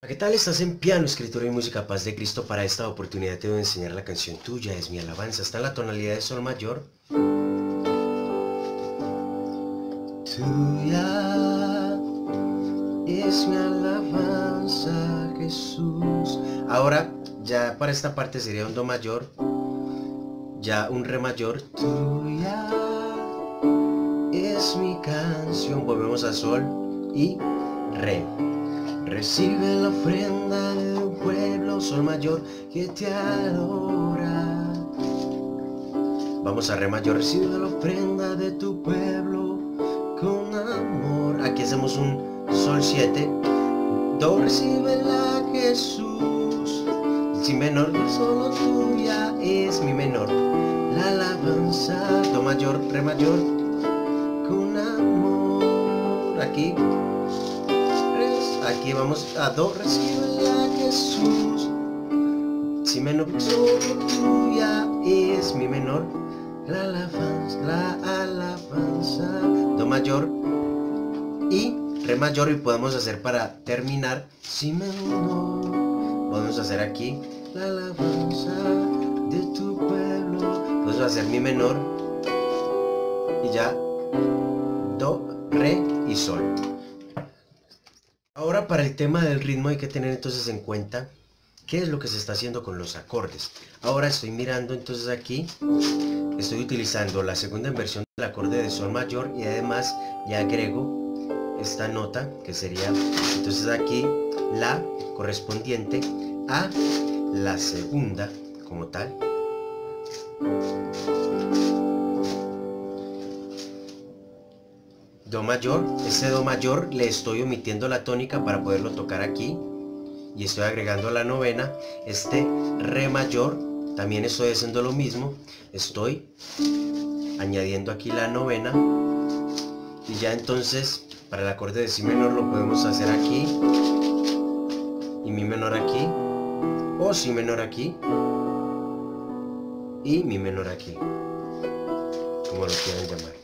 ¿Qué tal? Estás en Piano, Escritura y Música Paz de Cristo. Para esta oportunidad te voy a enseñar la canción Tuya es mi alabanza. Está en la tonalidad de Sol mayor. Tuya es mi alabanza, Jesús. Ahora, ya para esta parte sería un Do mayor, ya un Re mayor. Tuya es mi canción. Volvemos a Sol y Re. Recibe la ofrenda de un pueblo, Sol mayor, que te adora. Vamos a Re mayor. Recibe la ofrenda de tu pueblo con amor. Aquí hacemos un Sol 7. Do, recíbela, Jesús. Si menor, solo tuya es mi menor. La alabanza. Do mayor, Re mayor, con amor. Aquí vamos a Do, recíbela, Jesús. Si menor, solo tuya es mi menor. La alabanza, Do mayor y Re mayor. Y podemos hacer para terminar Si menor. Podemos hacer aquí la alabanza de tu pueblo. Podemos hacer Mi menor y ya Do, Re y Sol. Ahora, para el tema del ritmo hay que tener entonces en cuenta qué es lo que se está haciendo con los acordes. Ahora estoy mirando entonces aquí, estoy utilizando la segunda inversión del acorde de Sol mayor y además ya agrego esta nota que sería entonces aquí la correspondiente a la segunda como tal. Do mayor, este Do mayor le estoy omitiendo la tónica para poderlo tocar aquí y estoy agregando la novena. Este Re mayor también estoy haciendo lo mismo, estoy añadiendo aquí la novena y ya entonces para el acorde de Si menor lo podemos hacer aquí y Mi menor aquí, o Si menor aquí y Mi menor aquí, como lo quieran llamar.